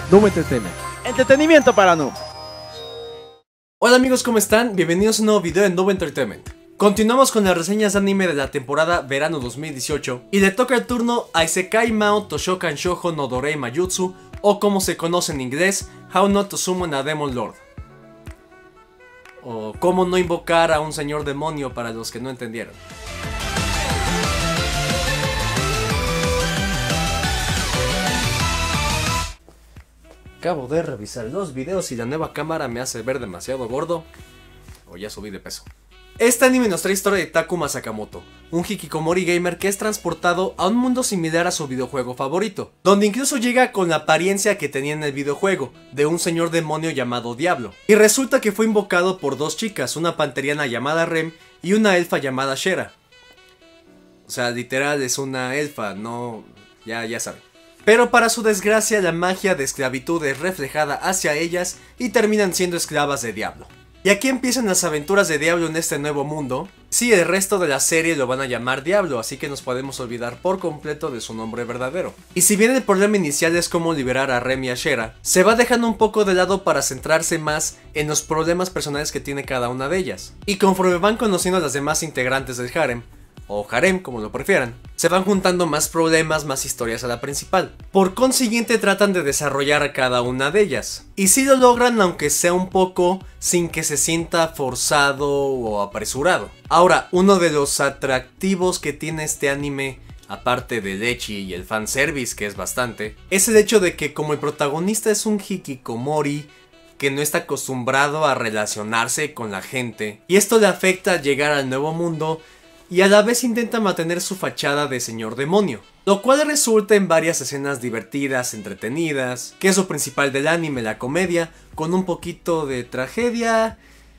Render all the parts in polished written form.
Noob Entertainment. Entretenimiento para noobs. Hola amigos, ¿cómo están? Bienvenidos a un nuevo video en Noob Entertainment. Continuamos con las reseñas de anime de la temporada verano 2018 y le toca el turno a Isekai Mao Toshokan Shoujo no Dorei Mayutsu, o como se conoce en inglés, How Not to Summon a Demon Lord, o cómo no invocar a un señor demonio para los que no entendieron. Acabo de revisar los videos y la nueva cámara me hace ver demasiado gordo, o ya subí de peso. Este anime nos trae historia de Takuma Sakamoto, un hikikomori gamer que es transportado a un mundo similar a su videojuego favorito, donde incluso llega con la apariencia que tenía en el videojuego, de un señor demonio llamado Diablo. Y resulta que fue invocado por dos chicas, una panteriana llamada Rem y una elfa llamada Shera. O sea, literal es una elfa, no... ya saben. Pero para su desgracia la magia de esclavitud es reflejada hacia ellas y terminan siendo esclavas de Diablo. Y aquí empiezan las aventuras de Diablo en este nuevo mundo. Sí, el resto de la serie lo van a llamar Diablo, así que nos podemos olvidar por completo de su nombre verdadero. Y si bien el problema inicial es cómo liberar a Rem y a Shera, se va dejando un poco de lado para centrarse más en los problemas personales que tiene cada una de ellas. Y conforme van conociendo a las demás integrantes del harem, o harem como lo prefieran, se van juntando más problemas, más historias a la principal. Por consiguiente tratan de desarrollar a cada una de ellas. Y sí lo logran, aunque sea un poco sin que se sienta forzado o apresurado. Ahora, uno de los atractivos que tiene este anime, aparte del ecchi y el fanservice que es bastante, es el hecho de que como el protagonista es un hikikomori que no está acostumbrado a relacionarse con la gente, y esto le afecta al llegar al nuevo mundo, y a la vez intenta mantener su fachada de señor demonio, lo cual resulta en varias escenas divertidas, entretenidas, que es lo principal del anime, la comedia, con un poquito de tragedia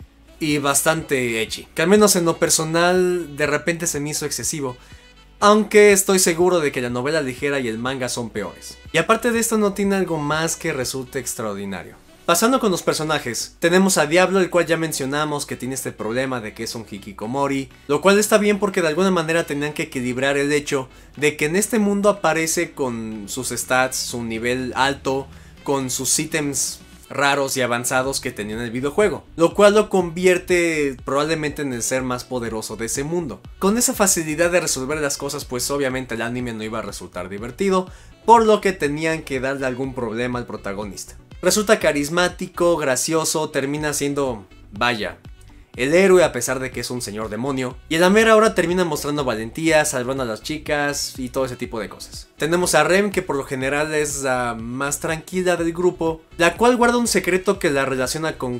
y bastante ecchi, que al menos en lo personal de repente se me hizo excesivo, aunque estoy seguro de que la novela ligera y el manga son peores. Y aparte de esto no tiene algo más que resulte extraordinario. Pasando con los personajes, tenemos a Diablo, el cual ya mencionamos que tiene este problema de que es un hikikomori, lo cual está bien porque de alguna manera tenían que equilibrar el hecho de que en este mundo aparece con sus stats, su nivel alto, con sus ítems raros y avanzados que tenía en el videojuego, lo cual lo convierte probablemente en el ser más poderoso de ese mundo. Con esa facilidad de resolver las cosas, pues obviamente el anime no iba a resultar divertido, por lo que tenían que darle algún problema al protagonista. Resulta carismático, gracioso, termina siendo, vaya, el héroe a pesar de que es un señor demonio. Y a la mera hora termina mostrando valentía, salvando a las chicas y todo ese tipo de cosas. Tenemos a Rem, que por lo general es la más tranquila del grupo, la cual guarda un secreto que la relaciona con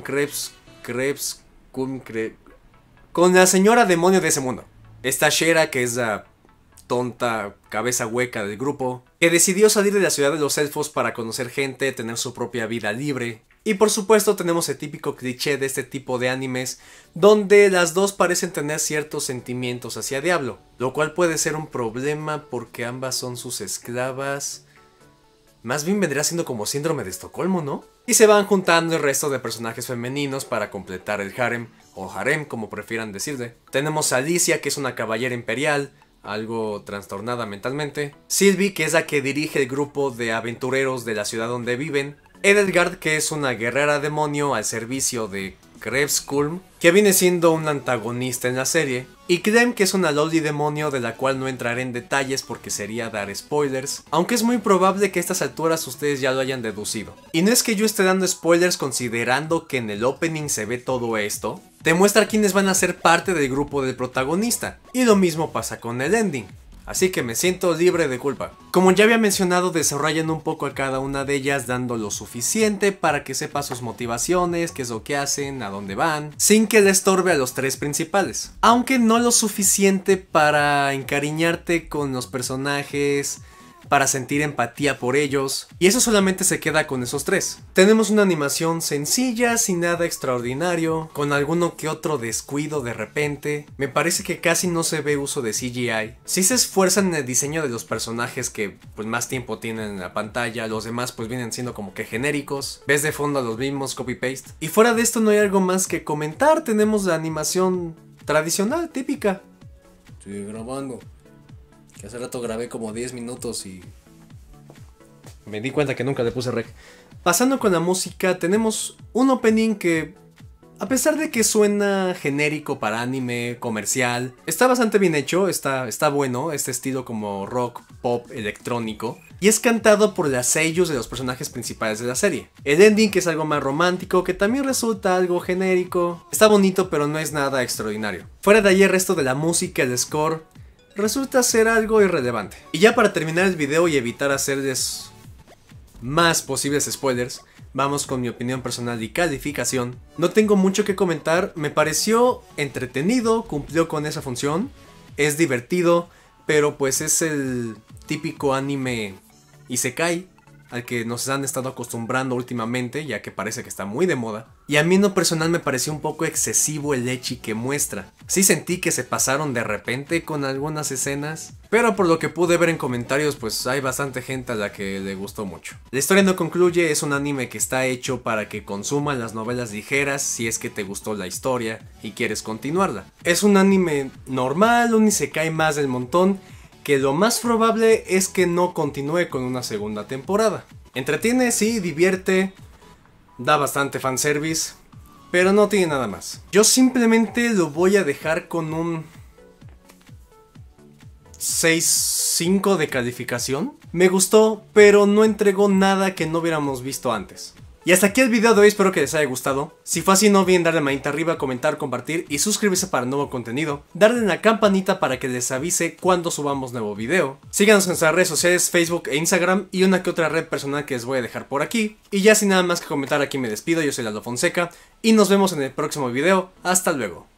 con la señora demonio de ese mundo. Está Shera, que es la tonta cabeza hueca del grupo, que decidió salir de la ciudad de los elfos para conocer gente, tener su propia vida libre. Y por supuesto tenemos el típico cliché de este tipo de animes, donde las dos parecen tener ciertos sentimientos hacia Diablo, lo cual puede ser un problema porque ambas son sus esclavas. Más bien vendría siendo como síndrome de Estocolmo, ¿no? Y se van juntando el resto de personajes femeninos para completar el harem, o harem como prefieran decirle. Tenemos a Alicia, que es una caballera imperial, algo trastornada mentalmente. Sylvie, que es la que dirige el grupo de aventureros de la ciudad donde viven. Edelgard, que es una guerrera demonio al servicio de Krebskulm, que viene siendo un antagonista en la serie. Y Clem, que es una loli demonio de la cual no entraré en detalles porque sería dar spoilers, aunque es muy probable que a estas alturas ustedes ya lo hayan deducido. Y no es que yo esté dando spoilers considerando que en el opening se ve todo esto, demuestra quiénes van a ser parte del grupo del protagonista, y lo mismo pasa con el ending. Así que me siento libre de culpa. Como ya había mencionado, desarrollan un poco a cada una de ellas dando lo suficiente para que sepa sus motivaciones, qué es lo que hacen, a dónde van, sin que le estorbe a los tres principales. Aunque no lo suficiente para encariñarte con los personajes, para sentir empatía por ellos, y eso solamente se queda con esos tres. Tenemos una animación sencilla, sin nada extraordinario, con alguno que otro descuido de repente. Me parece que casi no se ve uso de CGI. Sí se esfuerzan en el diseño de los personajes que pues más tiempo tienen en la pantalla, los demás pues vienen siendo como que genéricos, ves de fondo a los mismos copy-paste. Y fuera de esto no hay algo más que comentar, tenemos la animación tradicional, típica. Estoy grabando. Que hace rato grabé como 10 minutos y me di cuenta que nunca le puse rec. Pasando con la música, tenemos un opening que, a pesar de que suena genérico para anime, comercial, está bastante bien hecho, está bueno, este estilo como rock, pop, electrónico, y es cantado por las seiyus de los personajes principales de la serie. El ending, que es algo más romántico, que también resulta algo genérico, está bonito pero no es nada extraordinario. Fuera de ahí, el resto de la música, el score, resulta ser algo irrelevante. Y ya para terminar el video y evitar hacerles más posibles spoilers, vamos con mi opinión personal y calificación. No tengo mucho que comentar, me pareció entretenido, cumplió con esa función, es divertido, pero pues es el típico anime isekai al que nos han estado acostumbrando últimamente, ya que parece que está muy de moda. Y a mí en lo personal me pareció un poco excesivo el ecchi que muestra. Sí sentí que se pasaron de repente con algunas escenas, pero por lo que pude ver en comentarios, pues hay bastante gente a la que le gustó mucho. La historia no concluye, es un anime que está hecho para que consuman las novelas ligeras si es que te gustó la historia y quieres continuarla. Es un anime normal, un isekai más del montón, que lo más probable es que no continúe con una segunda temporada. Entretiene, sí, divierte, da bastante fanservice, pero no tiene nada más. Yo simplemente lo voy a dejar con un 6.5 de calificación. Me gustó, pero no entregó nada que no hubiéramos visto antes. Y hasta aquí el video de hoy, espero que les haya gustado. Si fue así, no olviden darle manita arriba, comentar, compartir y suscribirse para nuevo contenido. Darle en la campanita para que les avise cuando subamos nuevo video. Síganos en nuestras redes sociales, Facebook e Instagram, y una que otra red personal que les voy a dejar por aquí. Y ya sin nada más que comentar, aquí me despido, yo soy Lalo Fonseca y nos vemos en el próximo video. Hasta luego.